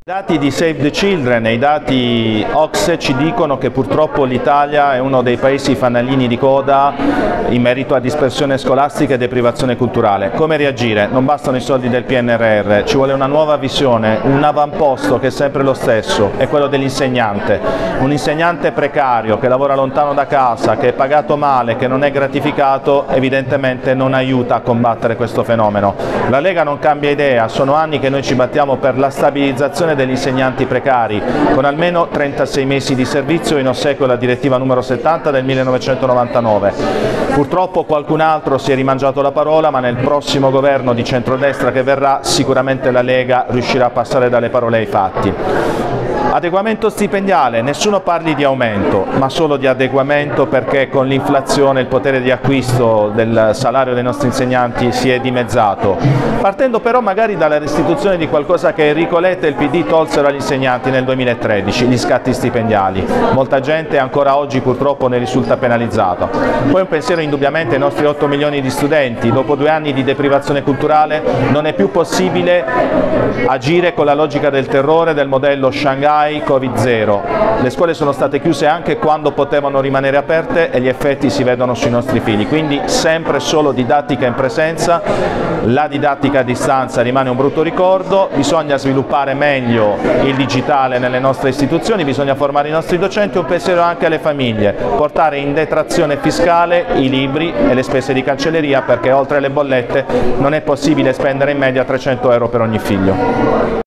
I dati di Save the Children e i dati OCSE ci dicono che purtroppo l'Italia è uno dei paesi fanalini di coda in merito a dispersione scolastica e deprivazione culturale. Come reagire? Non bastano i soldi del PNRR, ci vuole una nuova visione, un avamposto che è sempre lo stesso, è quello dell'insegnante. Un insegnante precario che lavora lontano da casa, che è pagato male, che non è gratificato, evidentemente non aiuta a combattere questo fenomeno. La Lega non cambia idea, sono anni che noi ci battiamo per la stabilizzazione degli insegnanti precari, con almeno 36 mesi di servizio in ossequio alla direttiva numero 70 del 1999. Purtroppo qualcun altro si è rimangiato la parola, ma nel prossimo governo di centrodestra che verrà sicuramente la Lega riuscirà a passare dalle parole ai fatti. Adeguamento stipendiale, nessuno parli di aumento, ma solo di adeguamento, perché con l'inflazione il potere di acquisto del salario dei nostri insegnanti si è dimezzato. Partendo però magari dalla restituzione di qualcosa che Enrico Letta e il PD tolsero agli insegnanti nel 2013, gli scatti stipendiali. Molta gente ancora oggi purtroppo ne risulta penalizzata. Poi un pensiero indubbiamente ai nostri 8 milioni di studenti. Dopo 2 anni di deprivazione culturale non è più possibile agire con la logica del terrore del modello Shanghai Covid-0. Le scuole sono state chiuse anche quando potevano rimanere aperte e gli effetti si vedono sui nostri figli, quindi sempre solo didattica in presenza. La didattica a distanza rimane un brutto ricordo, bisogna sviluppare meglio il digitale nelle nostre istituzioni, bisogna formare i nostri docenti, un pensiero anche alle famiglie, portare in detrazione fiscale i libri e le spese di cancelleria, perché oltre alle bollette non è possibile spendere in media 300 euro per ogni figlio.